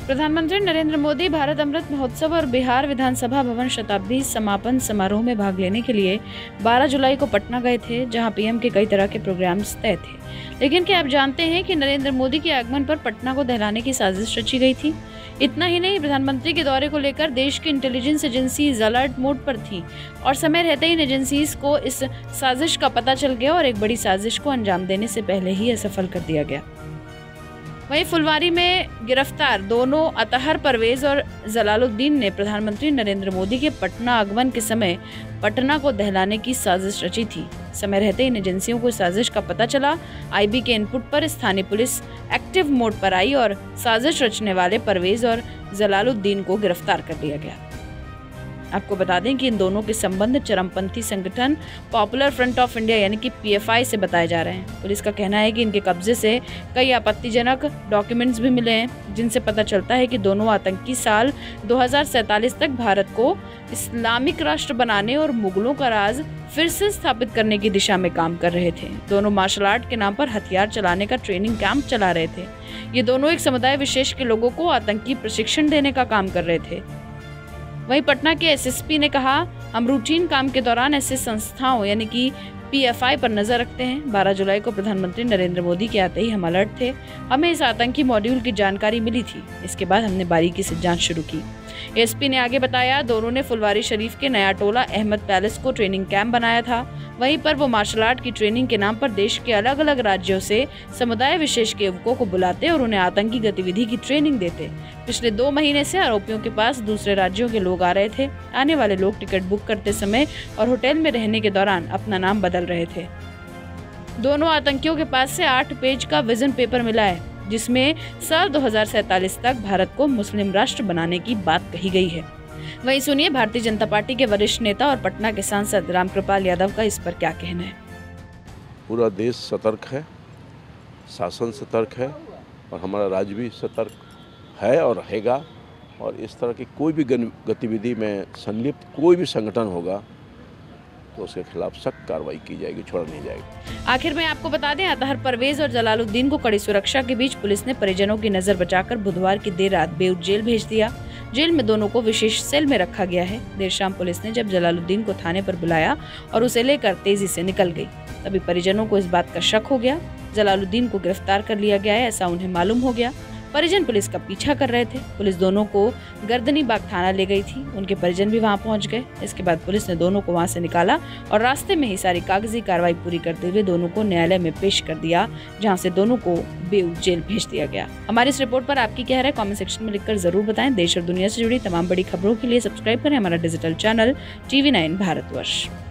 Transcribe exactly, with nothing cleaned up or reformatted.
प्रधानमंत्री नरेंद्र मोदी भारत अमृत महोत्सव और बिहार विधानसभा भवन शताब्दी समापन समारोह में भाग लेने के लिए बारह जुलाई को पटना गए थे, जहां पीएम के कई तरह के प्रोग्राम्स तय थे। लेकिन क्या आप जानते हैं कि नरेंद्र मोदी के आगमन पर पटना को दहलाने की साजिश रची गई थी। इतना ही नहीं, प्रधानमंत्री के दौरे को लेकर देश की इंटेलिजेंस एजेंसीज अलर्ट मोड पर थी और समय रहते ही इन एजेंसीज को इस साजिश का पता चल गया और एक बड़ी साजिश को अंजाम देने से पहले ही असफल कर दिया गया। वहीं फुलवारी में गिरफ्तार दोनों अतहर परवेज और जलालुद्दीन ने प्रधानमंत्री नरेंद्र मोदी के पटना आगमन के समय पटना को दहलाने की साजिश रची थी। समय रहते इन एजेंसियों को साजिश का पता चला। आईबी के इनपुट पर स्थानीय पुलिस एक्टिव मोड पर आई और साजिश रचने वाले परवेज और जलालुद्दीन को गिरफ्तार कर लिया गया। आपको बता दें कि इन दोनों के संबंध चरमपंथी संगठन पॉपुलर फ्रंट ऑफ इंडिया यानी कि पीएफआई से बताए जा रहे हैं। पुलिस का कहना है कि इनके कब्जे से कई आपत्तिजनक डॉक्यूमेंट्स भी मिले हैं, जिनसे पता चलता है कि दोनों आतंकी साल दो हज़ार सैंतालीस तक भारत को इस्लामिक राष्ट्र बनाने और मुगलों का राज फिर से स्थापित करने की दिशा में काम कर रहे थे। दोनों मार्शल आर्ट के नाम पर हथियार चलाने का ट्रेनिंग कैंप चला रहे थे। ये दोनों एक समुदाय विशेष के लोगों को आतंकी प्रशिक्षण देने का काम कर रहे थे। वहीं पटना के एसएसपी ने कहा, हम रूटीन काम के दौरान ऐसे संस्थाओं यानी कि पीएफआई पर नजर रखते हैं। बारह जुलाई को प्रधानमंत्री नरेंद्र मोदी के आते ही हम अलर्ट थे। हमें इस आतंकी मॉड्यूल की जानकारी मिली थी। इसके बाद हमने बारीकी से जांच शुरू की। एसपी ने आगे बताया, दोनों ने फुलवारी शरीफ के नया टोला अहमद पैलेस को ट्रेनिंग कैंप बनाया था। वहीं पर वो मार्शल आर्ट की ट्रेनिंग के नाम पर देश के अलग अलग राज्यों से समुदाय विशेष के युवकों को बुलाते और उन्हें आतंकी गतिविधि की ट्रेनिंग देते। पिछले दो महीने से आरोपियों के पास दूसरे राज्यों के लोग आ रहे थे। आने वाले लोग टिकट बुक करते समय और होटल में रहने के दौरान अपना नाम बदल रहे थे। दोनों आतंकियों के पास से आठ पेज का विजन पेपर मिला है, जिसमें साल दो हज़ार सैंतालीस तक भारत को मुस्लिम राष्ट्र बनाने की बात कही गई है। वहीं सुनिए भारतीय जनता पार्टी के वरिष्ठ नेता और पटना के सांसद रामकृपाल यादव का इस पर क्या कहना है। पूरा देश सतर्क है, शासन सतर्क है और हमारा राज्य भी सतर्क है और रहेगा। और इस तरह की कोई भी गतिविधि में संलिप्त कोई भी संगठन होगा तो उसके खिलाफ सख्त कार्रवाई की जाएगी, छोड़ा नहीं जाएगा। आखिर में आपको बता दें, अतहर परवेज और जलालुद्दीन को कड़ी सुरक्षा के बीच पुलिस ने परिजनों की नजर बचाकर बुधवार की देर रात बेऊर जेल भेज दिया। जेल में दोनों को विशेष सेल में रखा गया है। देर शाम पुलिस ने जब जलालुद्दीन को थाने पर बुलाया और उसे लेकर तेजी से निकल गई, तभी परिजनों को इस बात का शक हो गया। जलालुद्दीन को गिरफ्तार कर लिया गया है, ऐसा उन्हें मालूम हो गया। परिजन पुलिस का पीछा कर रहे थे। पुलिस दोनों को गर्दनी बाग थाना ले गई थी। उनके परिजन भी वहां पहुंच गए। इसके बाद पुलिस ने दोनों को वहां से निकाला और रास्ते में ही सारी कागजी कार्रवाई पूरी करते हुए दोनों को न्यायालय में पेश कर दिया, जहां से दोनों को बेऊर जेल भेज दिया गया। हमारी इस रिपोर्ट पर आपकी क्या राय, कमेंट सेक्शन में लिखकर जरूर बताएं। देश और दुनिया से जुड़ी तमाम बड़ी खबरों के लिए सब्सक्राइब करें हमारा digital channel TV nine Bharatvarsh.